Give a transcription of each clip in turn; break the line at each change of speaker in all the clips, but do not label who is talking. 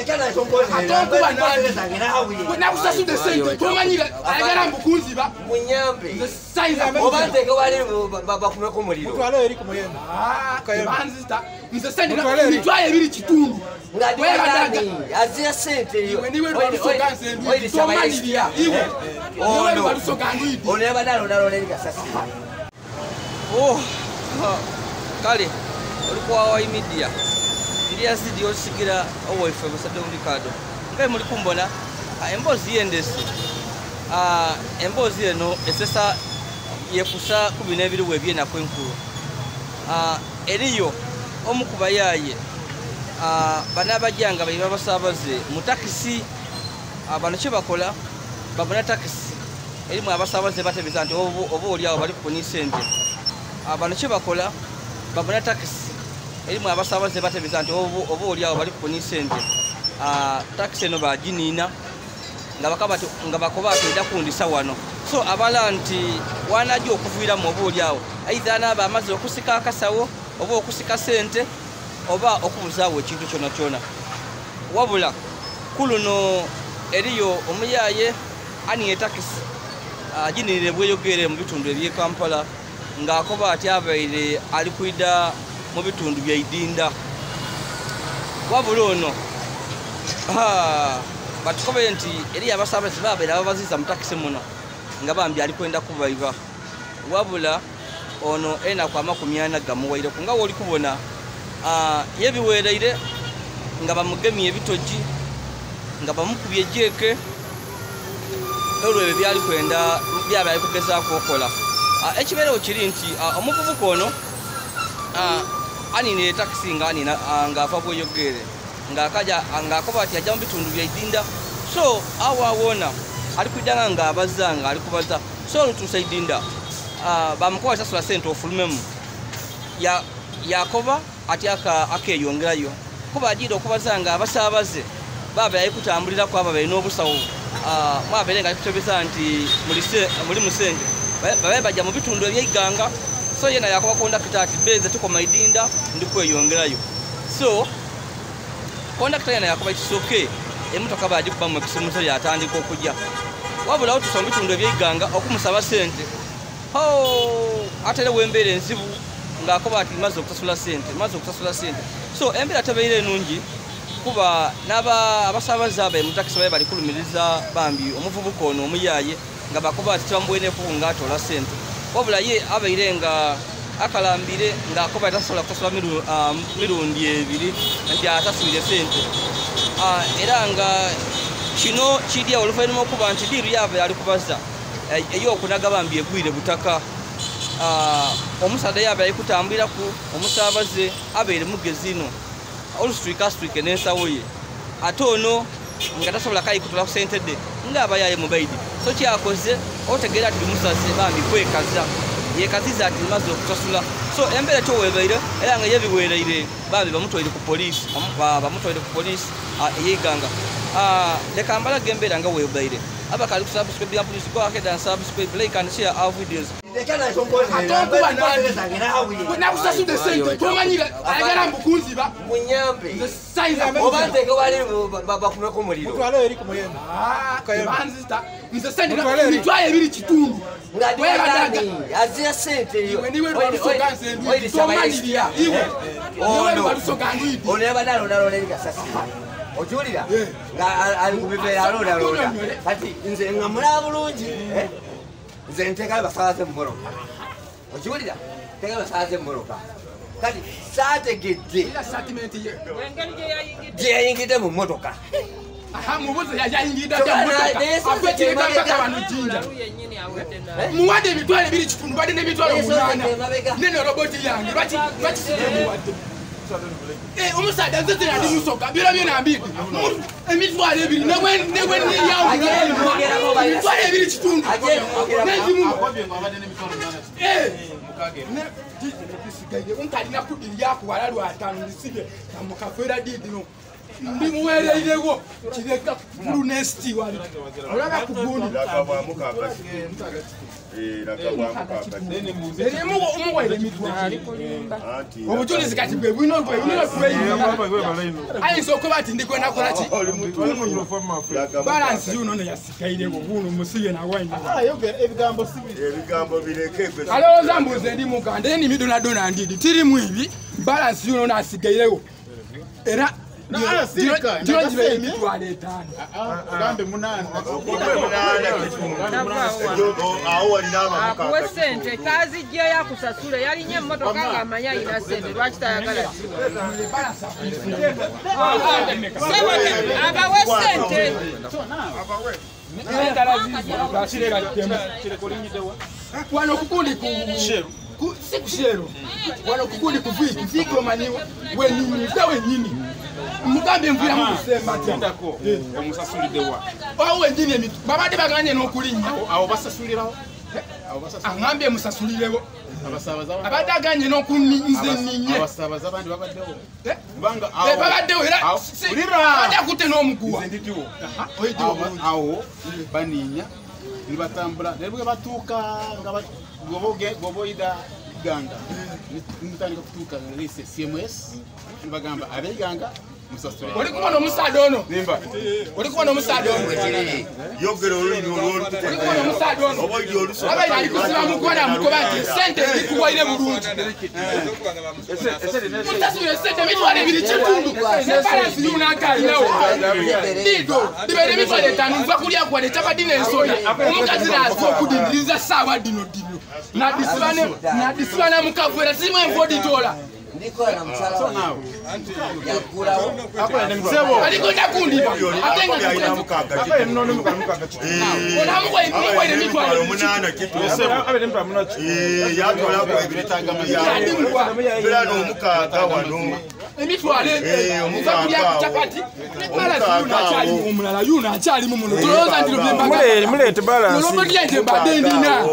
ndekana tongoze
nakusasude sente tomanyira ayagala mbukunziba
munyambe
saiza
obante ko bali bakumeko muliro
mutwalo eri kumuyenda
banzita nze sente mitwaye ebiri kitundu
ngadi azia sente yo
niwe lwalusoganze ndwi tomanyira iwe niwe lwalusoganze ndwi
ono yabadalo ndalo leri kasasi
kale olikuwa wa media ndi Yazid Yolisigira owefe basade umlikado ngai muri kumbona embozi yendese embozi eno esesa yefusa kubine biri webye nakwenkuru eriyo omukubayaye bana bajanga bayiba basabaze mutakisi abantu kye bakola babona takisi erimu abasabaze batebeza nti obo oli awo bali kuponisa ente abantu kye bakola babona takisi erimu abasabaze batebeza nti obo oli awo bali kuponisa ente takisi eno baginina nga bakoba atenda kundisa wano so abala nti wanajja okuviiramu oba oli awo aidha anaaba amaze okusika akasawo oba okusika sente oba okubuzaawo ekintu kyona kyona wabula kuluno eriyo omuyaye aniye takisi aginirire bweyogere mu bitundu eby'e Kampala ng'akoba ati abaire ali kwida mu bitundu bya Idinda wabula ono batukobe nti eri abasabaze babeera ababaziza mu takisi muno nga bambi ali kwenda kubayiba wabula ono enaku 40 gamuwaire nga woli kubona yebiwereire nga bamugemye ebitogi nga bamukubye ejeke olwo ebyo byali kwenda byaba ali kugezaako okola ekibeerewo kiri nti omuvubuka ono anine takisi ng'afa bweyogere ng'akoba ati ajja mu bitundu bya Idinda so awawona ali kuidanga ng'abazanga ali kubaza so olutuusa Idinda bamukoba sasula sente ofulumemu yakoba ati akeyongerayo kuba agiira okubaza nga abasabaze baba yali kutambulira kwaba balina obusawo mwabere nga kutebeza nti muli musenge babe bajja mu bitundu eby'Iganga so yena yakoba kondakita ati beze tukoma Idinda ndi kweyongerayo so kondakita yena yakoba kisoke emotoka baji kuba mu kisumuzo yatandika okujja wabula otusa mu bitundu eby'Iganga okumusaba sente atele wembere enzibu ng'akoba ati maze okusasula sente so embeera tebeire nungi kuba abasabaze abaye mu takisi babe bali kulumiriza bambi omuvubuka ono omuyaye nga bakoba ati tebamubweneku ng'atola sente wabula ye abaire nga akalambire ng'akoba atasobola kusasula mirundi 2 nti asasulire sente era nga kino kidya oluvannyuma okuba nti diiru yabe ali kubaza ey'okunaga bambi egwire butaka omusaadde yabe ali kutambuliraku omusabaze abeere mugezi ino olusitwike n'ensawo ye ate ono nga tasobola kayikutola ku sente de ng'abayaye mubaidi so kyakoze otegeera ati musaze bambi kwekaza yekaziza ati maze okusasula so embeera kyoweebaire era nga yebiweereire bambi bamutwaire ku poliisi ey'Iganga leka mbalaga embeera nga weebaire abakali kusubscribe ya police go ahead and subscribe, like and share our videos.
nakusasude sente tomanyira ayagala mbukunziba
munyambe
saiza
obante ko bali bakumeko muliro
mutwalo eri kumuyenda
banzita nze sente mitwaye ebiri kitundu
ngadi azia sente yo
niwe lwalusoganze ndwi tomanyira iwe niwe lwalusoganze ndwi
ono yabadalo ndalo leri kasasi ojulira nga ali kubibera alonda kati nze ngamula bulungi nze nteka basaze mmoroka ojulira teka basaze mmoroka kati sategedde
ila sentiment ye
je yayingide mu motoka
mubuze yayingida mu motoka afetire kaka banujinja muwade emitwalo ebiri kitundu badde n'emitwalo 8 nene roboti yange bati muwade omusaadde nzeze yali musoka biro byona mbidi emitwalo ebiri newe yawo emitwalo ebiri kitundu n'ezimu unkalina kudiri yakuwala lwatano ndisige namukafera didino ndimuwereirewo kireka fulu nesti wali olaba kugundi obujulizi kati bwe bwino ayinza okuba ati ndikwenda kola ki balansi yuno neyasigaireko buno musibe
ebigambo bireke
alowooza mbuze ndi muganda enimi donadona ndidi tirimu ibi balansi yuno nasigaireko era George emitwalo 5
gambe 8
akuwe sente kazijja yakusasula yalinye emmotoka ng'amanya alina sente lwaki tayagala abawe sente
wano kukundi si kushero wano kukundi kuviki omani wenyini mugambe nvira mukusema
ndako omusasulide wa
wenyini babadde baganye n'okulinnya
awo basasulirawo
aŋambye musasulirewo
abadde
aganye n'okuninze ninye
abandi babaddewo
babaddewo era badde akutte n'omuguwa
awo baninya nibatambula naye bwe batuuka nga goboyida Iganga nitandika kutuuka lise CMS nibagamba ab'Iganga
oli kubona omusaadde ono oli kubona omusaadde ono
yogero olulimi
olikubono omusaadde ono abaire ali kusiba mukola mukoba nti sente zikuwaire bulungi mutasubira esente emitwalo 2 kitundu ne balansi yunakaalinawo dido dibaire emitwalo 5 nva kulya kwadde capati n'ensoya omukazi naaza okudindiriza saawa dino nadisibana mukavuera simu envoditola aliko ndakundiba omulala yuno akyalimu muno tolowooza nti
mulete
balance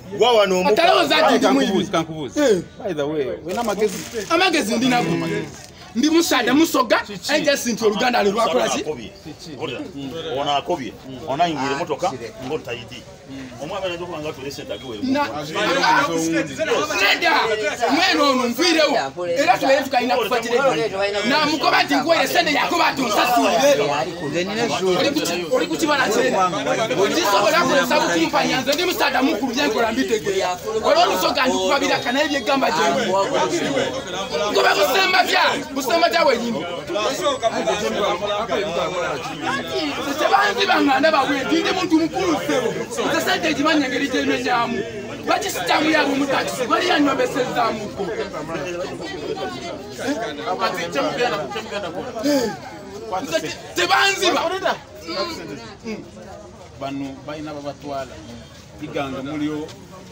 amagezi ndinago ndi musaada musoga engesi nti oluganda ali lwakola ki
ona akobye ona ingire motoka ngo tayidi omwana ndio kwanga tulese tagiwe
neda mweno ono mvirewo era tubeere tukalina kufuatira na mukoba nti nkwere sente yakoba tonsasulire oli kukibala kyera ndisobola kulesabu kumpanya nze ndi musaada mukulu byenkola mbitegeera olwo olusoga ndikubabira kana ebyegamba gyewe ngoba busema bya wenyini tebanzi banganda babwe ndi muntu mukulu sebo sente ekimanya engeri gyemenyamu bakisitamu yabo mutakisi bali yanyobesezamuko tebanziba
bano balina babatwala Iganga mulio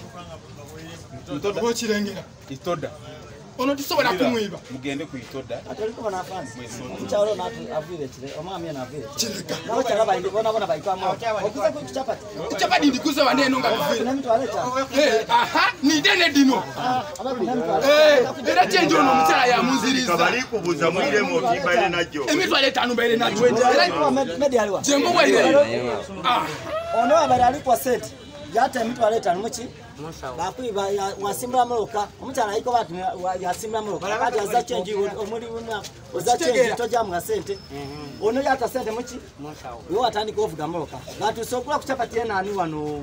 okirengera
itoda
ono tisobola kumwiba
mugende ku itoda
atoliko banafansi mchalo na avile kile omwami na avile nawo chala baindi bona baikamo okuza ku
chapati ndikuza baneno nga kuvile aha ni dene dino era chenje ono mchala ya munziriza
kabali kubuza mwire mo tibaile najo
emitwale 5 baile najo
media aliwa
jengo bwaile
ono abali alikuwa set yata emitwale 5 muchi bakwiba wasimbula moloka omukyala ayiko bati yasimbula moloka kati aza change omuli oza change toja mu sente ono yata sente muki yo atandika ovuga moloka batu sokula kuchapati nani wano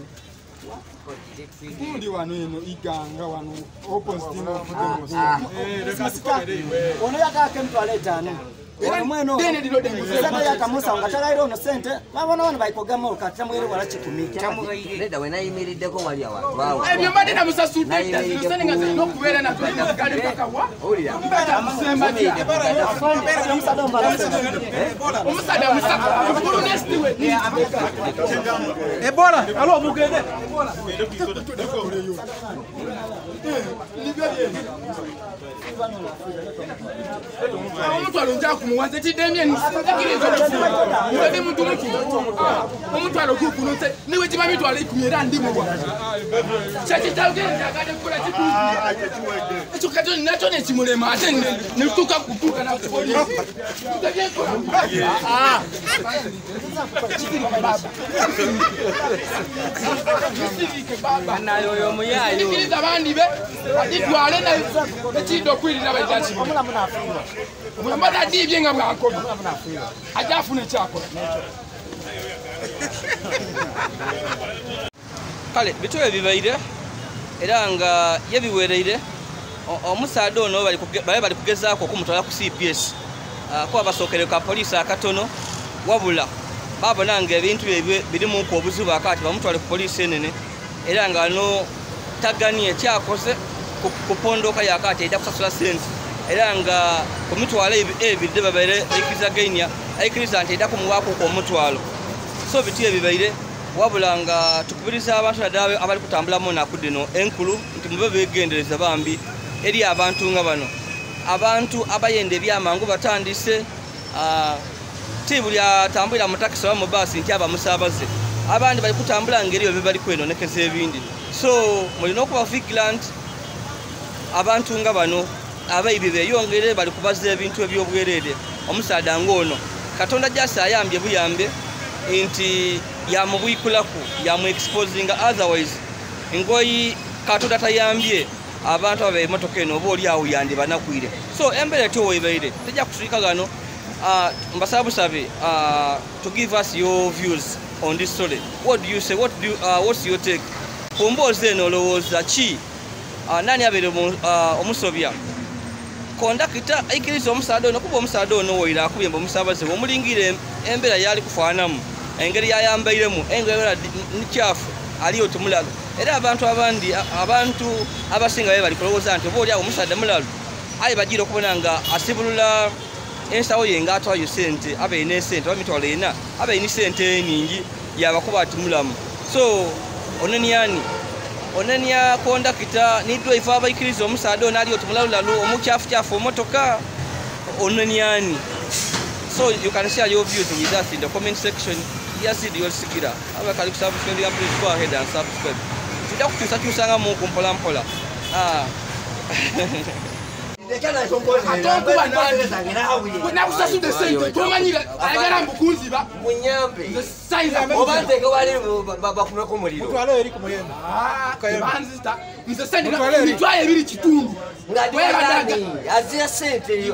ndi wano eno Iganga wano opposite
ono yata kemtwale 5 mweno
dene dino denguze
sasa yatamusa ngatalairo ono sente babona wana baikoga kati tamwere wala chikumika
leda wena imiriddeko wali abantu bawo
ebyo mbadde namusasudde zino nga zino kubeera na kale kakawa mbata musemba omusaada musakulu nestiwe
Ebola alo mugende
omutwalo njaku kumuwaze tidemye nsikirizo ndi muntu omutwalo gukunose niwe kiba mitwalo 10 era ndi muwa kyakitawugenda akade kukola ekyo kato nakyo nekimulema ate netuka kutuka na polisi
Anayo Omuyaye
nikiriza abandi be aditwale na ekido kwirira bajjachi omulamba adibye nga bwakola ajafuna ekyako
kale bitwe bibaire era nga yebiwereire omusaadde ono bali kugezaako okumutwala ku CPS kuba basookere ka poliisi akatono wabula babona nga ebintu ebyo birimu ku obuzibu akati bamutwale ku poliisi enene era nga no taganie kyakoze kupondoka yakati ejja kusasula sente era nga kumutwala ebidde babaire aikiriza nti ejja kumuwaako ku omutwalo so biti ebibaire wabula nga tukubiriza abantu nadawe abali kutambulamu nakudino enkulu nti mube begendereza bambi eri abantu nga bano abantu abayende ebyamangu batandise ti buli atambulira mu takisi oba mu baasi nti aba musabaze abandi bali kutambula ngeri ebyo bali kwenonekeza ebindi so mulina okuba vigilant abantu nga bano abayibi beyongere bali kubaza ebintu ebyobwerere omusaada ng'ono katonda gyasa ayambye buyambe nti yamubwikulaku yamuexposinga otherwise ngoyi katonda tayambye abantu ababe emotoka eno oba oli awo yandi banakwire so embere ti owebaire tejja kutuika gano mbasabusabe to give us your views on this story. What do you say? What's your take? Kumboze eno olowooza ki nani abeere omusobya kondakita aikiriza omusaada ono kuba omusaada ono woyira akubye mbu omusabaze omulingire embeera yali kufaanamu engeri yayambairemu engeri nikyafu aliyo tumulalu era abantu abasinga babe bali kulowooza nti oba oli awo omusaada mulalu aye bagira okubona nga asibulula ensawo ye ngaatwayo sente abeine esente oba mitwalo ena abeine sente eningi yabakuba ati mulamu so onenia kondakita nidwe ifa abaikiriza omusaada ono aliyo tumulalu omukyafu omotoka oneniani so you can share your views with us in the comment section. Yazid Yolisigira abakali kusubscribe and please go ahead and subscribe. Tujja kukyusakyusanga mu kumpola mpola
nakusasudde sente tomanyira ayagala mbukunziba
munyambe obanteke bali bakumeko omuliro
banzita nze sente mitwalo ebiri kitundu
azira sente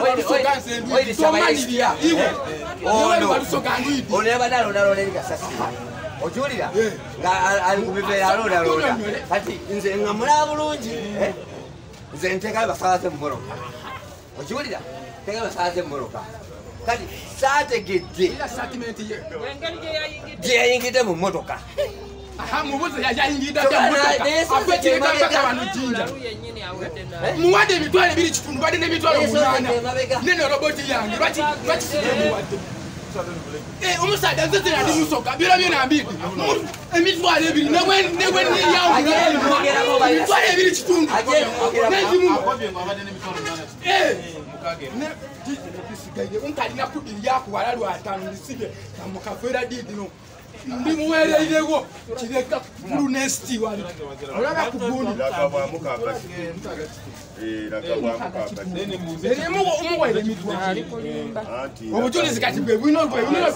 ono yabadde alondalondaerigasasira ojulira nga ali kubibeera alondalonda kati nze nga mulaba bulungi nze nteekayo basalaze mu moroka okiwulira nteekayo basalaze mu moroka kati saategedde gye yayingidde mu mmotoka
muwadde emitwalo ebiri kitundu badde n'emitwalo 8 nene roboti yange lwakisimuwadde omusaadde nze teyali musoka biro byona mbiri emitwalo ebiri negweniyawula emitwalo ebiri kitundu nezimu nkalina kudiri yakuwala lwatano lisibye namukafera didino ndimuwereirewo kireka lunesti wali olaba kugundi omuwaire emitwalo obujulizi kati bwe bwino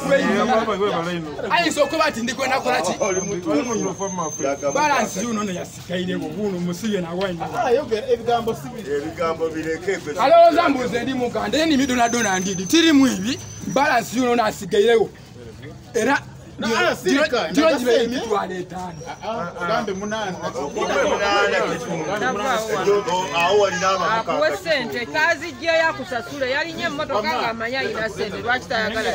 ayinza okuba ati ndikwenda kolaki balansi yuno neyasikairewo buno musibe
ebigambo bireke
alowooza mbuze ndi muganda ye nimidonadona ndidi tirimu ibi balansi yuno nasigairewo era Jibe emitwalo 5
Gambe 8
akuwe sente kazijja yakusasula yalinye emmotoka ng'amanya alina sente lwaki tayagala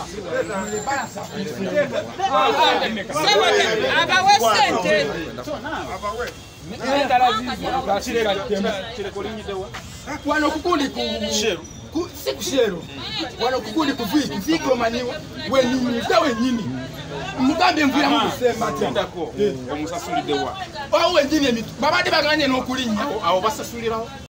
abawe sente
wano kukundi si kushero wano kukundi kuviki omanyi wenyini mugambe mvira mu kusemba
tendako omusasulidde wa
awo wenyini babadde baganye n'okulinnya
awo basasulirawo